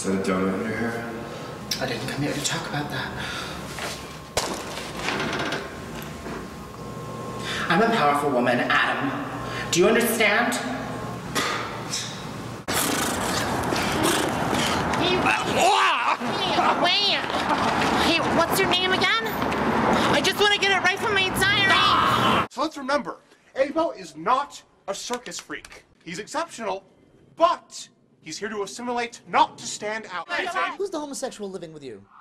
that a donut in your hair? I didn't come here to talk about that. I'm a powerful woman, Adam. Do you understand? Hey, what's your name again? I just want to get it right from my diary. So let's remember, Abo is not a circus freak. He's exceptional, but he's here to assimilate, not to stand out. Who's the homosexual living with you?